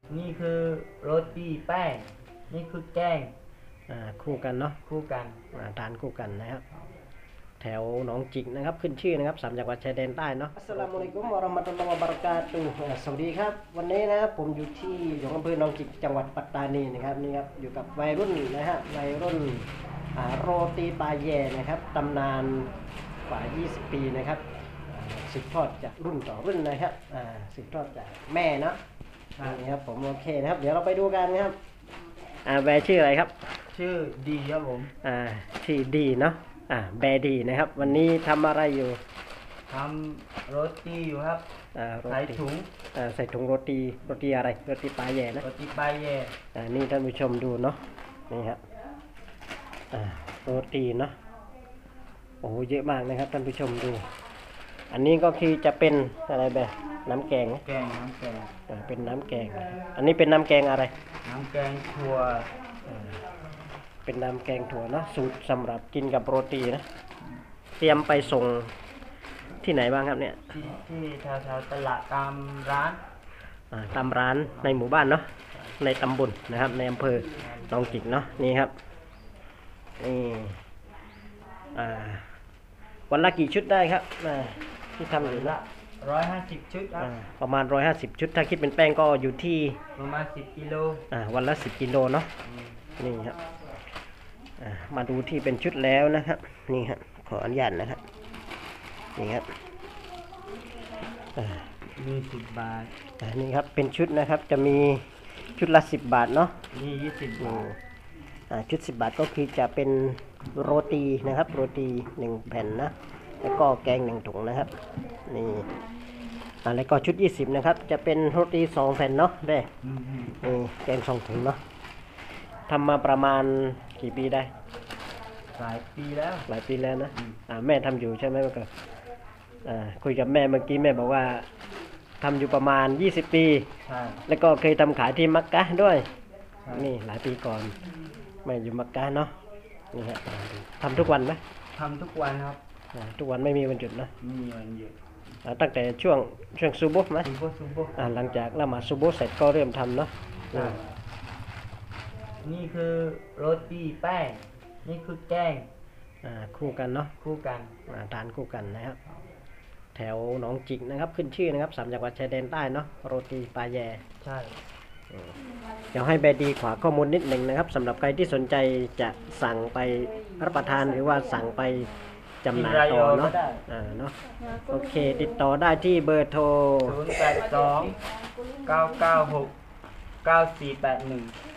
นี่คือโรตีแป้งนี่คือแกงคู่กันเนาะคู่กันทานคู่กันนะครับแถวหนองจิกนะครับขึ้นชื่อนะครับ3จังหวัดชายแดนใต้เนาะอัสสลามุอะลัยกุมวะเราะมะตุลลอฮ์วะบะเราะกาตุฮ์สวัสดีครับวันนี้นะครับผมอยู่ที่อำเภอหนองจิกจังหวัดปัตตานีนะครับนี่ครับอยู่กับวัยรุ่นนะฮะวัยรุ่นโรตีปลาแย่นะครับตำนานกว่า20ปีนะครับสืบทอดจากรุ่นต่อรุ่นนะครับสืบทอดจากแม่เนาะนี่ครับผมโอเคนะครับเดี๋ยวเราไปดูกันนะครับแบร์ชื่ออะไรครับชื่อดีครับผมชื่อดีเนาะแบร์ดีนะครับวันนี้ทำอะไรอยู่ทำโรตีอยู่ครับใส่ถุงใส่ถุงโรตีอะไรโรตีปลาแย่นะโรตีปลาแย่นี่ท่านผู้ชมดูเนาะนี่ครับโรตีเนาะโอ้เยอะมากนะครับท่านผู้ชมดูอันนี้ก็คือจะเป็นอะไรแบบน้ำแกงน้ำแกงเป็นน้ำแกงอันนี้เป็นน้ำแกงอะไรน้ำแกงถั่วเป็นน้ำแกงถั่วเนาะสูตรสำหรับกินกับโรตีนะเตรียมไปส่งที่ไหนบ้างครับเนี่ยที่แถวตลาดตามร้านในหมู่บ้านเนาะในตำบลนะครับในอำเภอหนองจิกเนาะนี่ครับนี่วันละกี่ชุดได้ครับที่ทำอยู่ละ 150 ชุดครับประมาณ150ชุดถ้าคิดเป็นแป้งก็อยู่ที่ประมาณ10 กิโลวันละ10 กิโลเนาะนี่ครับมาดูที่เป็นชุดแล้วนะครับนี่ครับขออนุญาตนะครับนี่ครับมี10 บาทนี่ครับเป็นชุดนะครับจะมีชุดละ10 บาทเนาะนี่20 บาทชุด10 บาทก็คือจะเป็นโรตีนะครับโรตี1 แผ่นนะแล้วก็แกง1 ถุงนะครับนี่แล้วก็ชุด20นะครับจะเป็นโรตี2 แผ่นเนาะได้นี่แกง2 ถุงเนาะทำมาประมาณกี่ปีได้หลายปีแล้วนะแม่ทำอยู่ใช่ไหมเมื่อก่อนคุยกับแม่เมื่อกี้แม่บอกว่าทำอยู่ประมาณ20 ปีใช่แล้วก็เคยทำขายที่มักกะด้วยนี่หลายปีก่อนแม่อยู่มักกะเนาะนี่ฮะทำทุกวันไหมทำทุกวันครับทุกวันไม่มีวันหยุดนะไม่มีวันหยุดตั้งแต่ช่วงซูโบไหมซูโบหลังจากละหมาดซูโบเสร็จก็เริ่มทำเนาะนี่คือโรตีแป้งนี่คือแกงคู่กันเนาะคู่กันทานคู่กันนะครับแถวหนองจิกนะครับขึ้นชื่อนะครับ3จังหวัดชายแดนใต้เนาะโรตีปลาแย่ใช่เดี๋ยวให้แบดีขวาข้อมูลนิดหนึ่งนะครับสำหรับใครที่สนใจจะสั่งไปรับประทานหรือว่าสั่งไปจำหน่ายต่อเนาะโอเคติดต่อได้ที่เบอร์โทร 082 996 9481